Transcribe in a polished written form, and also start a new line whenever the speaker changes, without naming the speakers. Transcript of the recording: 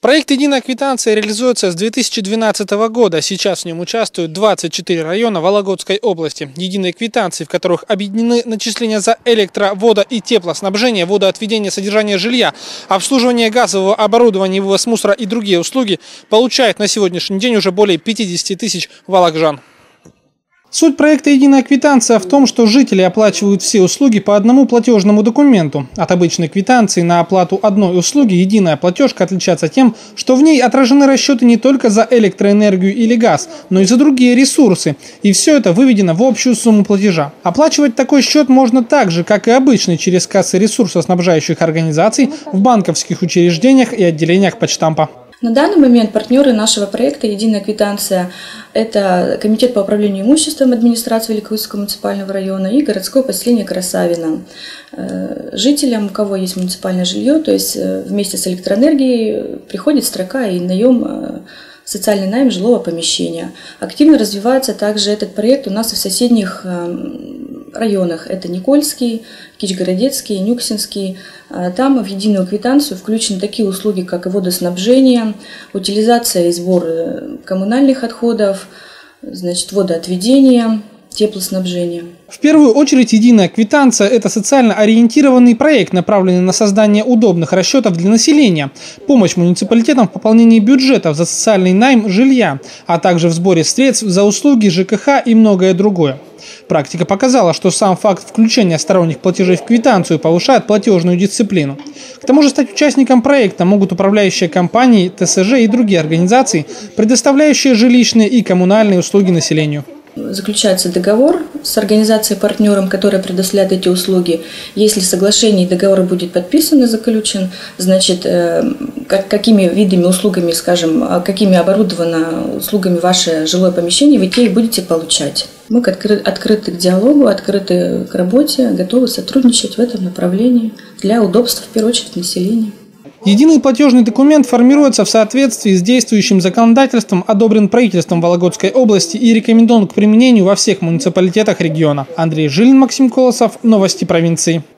Проект «Единая квитанция» реализуется с 2012 года. Сейчас в нем участвуют 24 района Вологодской области. Единые квитанции, в которых объединены начисления за электро-, водо- и теплоснабжение, водоотведение, содержание жилья, обслуживание газового оборудования, вывоз мусора и другие услуги, получают на сегодняшний день уже более 50 тысяч вологоджан. Суть проекта «Единая квитанция» в том, что жители оплачивают все услуги по одному платежному документу. От обычной квитанции на оплату одной услуги единая платежка отличается тем, что в ней отражены расчеты не только за электроэнергию или газ, но и за другие ресурсы. И все это выведено в общую сумму платежа. Оплачивать такой счет можно так же, как и обычный, через кассы ресурсоснабжающих организаций в банковских учреждениях и отделениях почтампа.
На данный момент партнеры нашего проекта «Единая квитанция» – это Комитет по управлению имуществом администрации Великоустюгского муниципального района и городское поселение Красавино. Жителям, у кого есть муниципальное жилье, то есть вместе с электроэнергией, приходит строка и социальный найм жилого помещения. Активно развивается также этот проект у нас и в соседних районах. Это Никольский, Кичгородецкий, Нюксинский. Там в единую квитанцию включены такие услуги, как и водоснабжение, утилизация и сбор коммунальных отходов, водоотведение, теплоснабжение.
В первую очередь «Единая квитанция» – это социально ориентированный проект, направленный на создание удобных расчетов для населения, помощь муниципалитетам в пополнении бюджетов за социальный найм жилья, а также в сборе средств за услуги ЖКХ и многое другое. Практика показала, что сам факт включения сторонних платежей в квитанцию повышает платежную дисциплину. К тому же стать участником проекта могут управляющие компании, ТСЖ и другие организации, предоставляющие жилищные и коммунальные услуги населению.
Заключается договор с организацией-партнером, которая предоставляет эти услуги. Если соглашение и договор будет подписан и заключен, значит, какими видами услугами, какими оборудовано услугами ваше жилое помещение, вы те и будете получать. Мы открыты к диалогу, открыты к работе, готовы сотрудничать в этом направлении для удобства, в первую очередь, населения.
Единый платежный документ формируется в соответствии с действующим законодательством, одобрен правительством Вологодской области и рекомендован к применению во всех муниципалитетах региона. Андрей Жилин, Максим Колосов. Новости провинции.